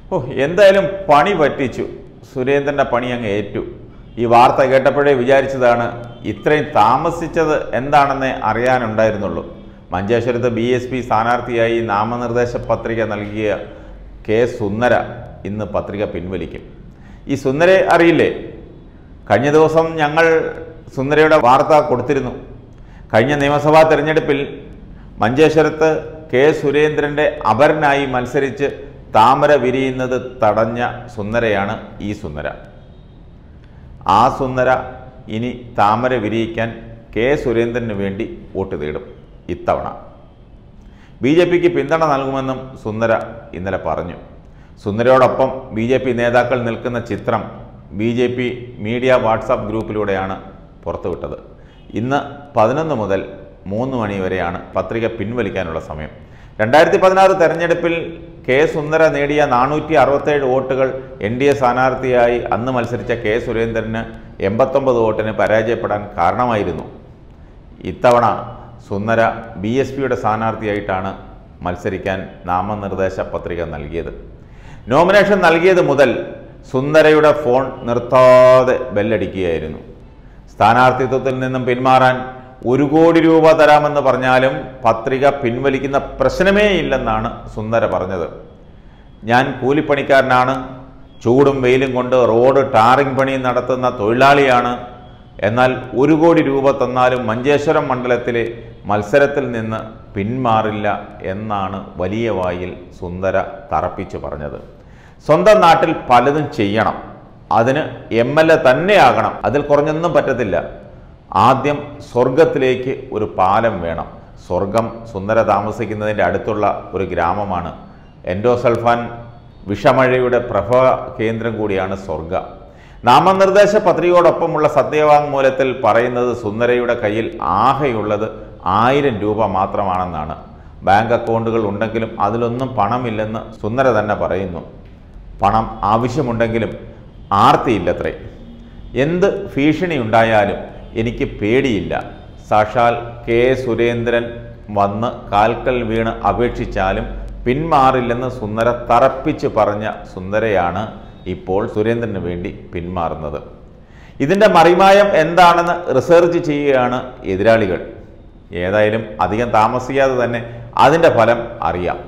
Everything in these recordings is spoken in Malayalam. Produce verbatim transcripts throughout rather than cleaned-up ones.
ഓ എന്തായാലും പണി പറ്റിച്ചു. സുരേന്ദ്രൻ്റെ പണി അങ്ങ് ഏറ്റു. ഈ വാർത്ത കേട്ടപ്പോഴേ വിചാരിച്ചതാണ് ഇത്രയും താമസിച്ചത് എന്താണെന്നേ അറിയാനുണ്ടായിരുന്നുള്ളൂ. മഞ്ചേശ്വരത്ത് ബി എസ് പി സ്ഥാനാർത്ഥിയായി നാമനിർദ്ദേശ പത്രിക നൽകിയ കെ സുന്ദര ഇന്ന് പത്രിക പിൻവലിക്കും. ഈ സുന്ദരയെ അറിയില്ലേ? കഴിഞ്ഞ ദിവസം ഞങ്ങൾ സുന്ദരയുടെ വാർത്ത കൊടുത്തിരുന്നു. കഴിഞ്ഞ നിയമസഭാ തെരഞ്ഞെടുപ്പിൽ മഞ്ചേശ്വരത്ത് കെ സുരേന്ദ്രൻ്റെ അപരനായി മത്സരിച്ച് താമര വിരിയുന്നത് തടഞ്ഞ സുന്ദരയാണ് ഈ സുന്ദര. ആ സുന്ദര ഇനി താമര വിരിയിക്കാൻ കെ സുരേന്ദ്രന് വേണ്ടി വോട്ട് തേടും. ഇത്തവണ ബി ജെ പിക്ക് പിന്തുണ നൽകുമെന്നും സുന്ദര ഇന്നലെ പറഞ്ഞു. സുന്ദരയോടൊപ്പം ബി ജെ പി നേതാക്കൾ നിൽക്കുന്ന ചിത്രം B J P media WhatsApp ഗ്രൂപ്പിലൂടെയാണ് പുറത്തുവിട്ടത്. ഇന്ന് പതിനൊന്ന് മുതൽ മൂന്ന് മണി വരെയാണ് പത്രിക പിൻവലിക്കാനുള്ള സമയം. രണ്ടായിരത്തി പതിനാറ് തെരഞ്ഞെടുപ്പിൽ കെ സുന്ദര നേടിയ നാനൂറ്റി അറുപത്തേഴ് വോട്ടുകൾ എൻ ഡി എ സ്ഥാനാർത്ഥിയായി അന്ന് മത്സരിച്ച കെ സുരേന്ദ്രന് എൺപത്തൊമ്പത് വോട്ടിന് പരാജയപ്പെടാൻ കാരണമായിരുന്നു. ഇത്തവണ സുന്ദര ബി എസ് പിയുടെ സ്ഥാനാർത്ഥിയായിട്ടാണ് മത്സരിക്കാൻ നാമനിർദ്ദേശ പത്രിക നൽകിയത്. നോമിനേഷൻ നൽകിയത് മുതൽ സുന്ദരയുടെ ഫോൺ നിർത്താതെ ബെല്ലടിക്കുകയായിരുന്നു. സ്ഥാനാർത്ഥിത്വത്തിൽ നിന്നും പിന്മാറാൻ ഒരു കോടി രൂപ തരാമെന്ന് പറഞ്ഞാലും പത്രിക പിൻവലിക്കുന്ന പ്രശ്നമേ ഇല്ലെന്നാണ് സുന്ദര പറഞ്ഞത്. ഞാൻ കൂലിപ്പണിക്കാരനാണ്, ചൂടും വെയിലും കൊണ്ട് റോഡ് ടാറിംഗ് പണി നടത്തുന്ന തൊഴിലാളിയാണ്. എന്നാൽ ഒരു കോടി രൂപ തന്നാലും മഞ്ചേശ്വരം മണ്ഡലത്തിലെ മത്സരത്തിൽ നിന്ന് പിന്മാറില്ല എന്നാണ് വലിയ വായിൽ സുന്ദര തറപ്പിച്ചു പറഞ്ഞത്. സ്വന്തം നാട്ടിൽ പലതും ചെയ്യണം, അതിന് എം എൽ എ തന്നെയാകണം, അതിൽ കുറഞ്ഞൊന്നും പറ്റത്തില്ല. ആദ്യം സ്വർഗത്തിലേക്ക് ഒരു പാലം വേണം. സ്വർഗം സുന്ദര താമസിക്കുന്നതിൻ്റെ അടുത്തുള്ള ഒരു ഗ്രാമമാണ്. എൻഡോസൾഫാൻ വിഷമഴയുടെ പ്രഭവ കേന്ദ്രം കൂടിയാണ് സ്വർഗ. നാമനിർദ്ദേശ പത്രികയോടൊപ്പമുള്ള സത്യവാങ്മൂലത്തിൽ പറയുന്നത് സുന്ദരയുടെ കയ്യിൽ ആകെയുള്ളത് ആയിരം രൂപ മാത്രമാണെന്നാണ്. ബാങ്ക് അക്കൗണ്ടുകൾ ഉണ്ടെങ്കിലും അതിലൊന്നും പണമില്ലെന്ന് സുന്ദര തന്നെ പറയുന്നു. പണം ആവശ്യമുണ്ടെങ്കിലും ആർത്തിയില്ലത്രേ. എന്ത് ഭീഷണി ഉണ്ടായാലും എനിക്ക് പേടിയില്ല. സാക്ഷാൽ കെ സുരേന്ദ്രൻ വന്ന് കാൽക്കൽ വീണ് അപേക്ഷിച്ചാലും പിന്മാറില്ലെന്ന് സുന്ദര തറപ്പിച്ച് പറഞ്ഞ സുന്ദരയാണ് ഇപ്പോൾ സുരേന്ദ്രന് വേണ്ടി പിന്മാറുന്നത്. ഇതിൻ്റെ മറിമായം എന്താണെന്ന് റിസർച്ച് ചെയ്യുകയാണ് എതിരാളികൾ. ഏതായാലും അധികം താമസിയാതെ തന്നെ അതിൻ്റെ ഫലം അറിയാം.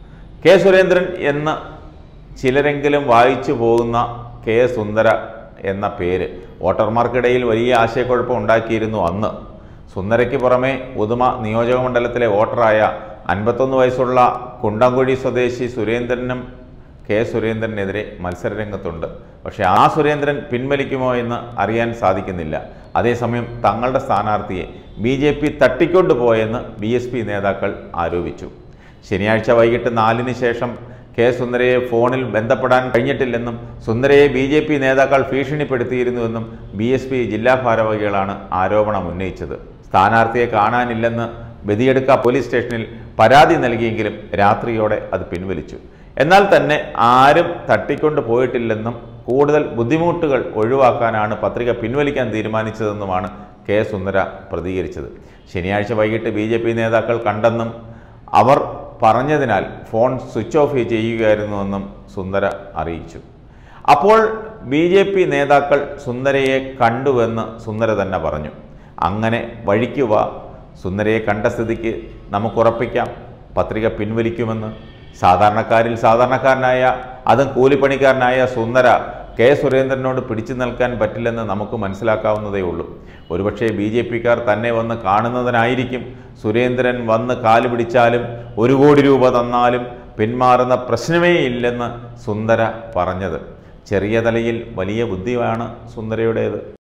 കെ സുരേന്ദ്രൻ എന്ന് ചിലരെങ്കിലും വായിച്ചു പോകുന്ന കെ സുന്ദര എന്ന പേര് വോട്ടർമാർക്കിടയിൽ വലിയ ആശയക്കുഴപ്പം ഉണ്ടാക്കിയിരുന്നു അന്ന്. സുന്ദരയ്ക്ക് പുറമെ ഉദുമ നിയോജകമണ്ഡലത്തിലെ വോട്ടറായ അൻപത്തൊന്ന് വയസ്സുള്ള കുണ്ടംകുഴി സ്വദേശി സുരേന്ദ്രനും കെ സുരേന്ദ്രനെതിരെ മത്സരരംഗത്തുണ്ട്. പക്ഷേ ആ സുരേന്ദ്രൻ പിൻവലിക്കുമോ എന്ന് അറിയാൻ സാധിക്കുന്നില്ല. അതേസമയം തങ്ങളുടെ സ്ഥാനാർത്ഥിയെ ബി ജെ പി തട്ടിക്കൊണ്ടുപോയെന്ന് ബി എസ് പി നേതാക്കൾ ആരോപിച്ചു. ശനിയാഴ്ച വൈകിട്ട് നാലിന് ശേഷം കെ സുന്ദരയെ ഫോണിൽ ബന്ധപ്പെടാൻ കഴിഞ്ഞിട്ടില്ലെന്നും സുന്ദരയെ ബി ജെ പി നേതാക്കൾ ഭീഷണിപ്പെടുത്തിയിരുന്നുവെന്നും ബി എസ് പി ജില്ലാ ഭാരവാഹികളാണ് ആരോപണം ഉന്നയിച്ചത്. സ്ഥാനാർത്ഥിയെ കാണാനില്ലെന്ന് ബദിയടുക്ക പോലീസ് സ്റ്റേഷനിൽ പരാതി നൽകിയെങ്കിലും രാത്രിയോടെ അത് പിൻവലിച്ചു. എന്നാൽ തന്നെ ആരും തട്ടിക്കൊണ്ട് പോയിട്ടില്ലെന്നും കൂടുതൽ ബുദ്ധിമുട്ടുകൾ ഒഴിവാക്കാനാണ് പത്രിക പിൻവലിക്കാൻ തീരുമാനിച്ചതെന്നുമാണ് കെ സുന്ദര പ്രതികരിച്ചത്. ശനിയാഴ്ച വൈകിട്ട് ബി ജെ പി നേതാക്കൾ കണ്ടെന്നും അവർ പറഞ്ഞതിനാൽ ഫോൺ സ്വിച്ച് ഓഫ് ചെയ്യുകയായിരുന്നുവെന്നും സുന്ദര അറിയിച്ചു. അപ്പോൾ ബി ജെ പി നേതാക്കൾ സുന്ദരയെ കണ്ടുവെന്ന് സുന്ദര തന്നെ പറഞ്ഞു. അങ്ങനെ വഴിക്കുക, സുന്ദരയെ കണ്ട സ്ഥിതിക്ക് നമുക്കുറപ്പിക്കാം പത്രിക പിൻവലിക്കുമെന്ന്. സാധാരണക്കാരിൽ സാധാരണക്കാരനായ അതും കൂലിപ്പണിക്കാരനായ സുന്ദര കെ സുരേന്ദ്രനോട് പിടിച്ചു നിൽക്കാൻ പറ്റില്ലെന്ന് നമുക്ക് മനസ്സിലാക്കാവുന്നതേ ഉള്ളൂ. ഒരുപക്ഷെ ബി ജെ പിക്കാർ തന്നെ വന്ന് കാണുന്നതിനായിരിക്കും സുരേന്ദ്രൻ വന്ന് കാല് പിടിച്ചാലും ഒരു കോടി രൂപ തന്നാലും പിന്മാറുന്ന പ്രശ്നമേ ഇല്ലെന്ന് സുന്ദര പറഞ്ഞത്. ചെറിയ തലയിൽ വലിയ ബുദ്ധിയാണ് സുന്ദരയുടേത്.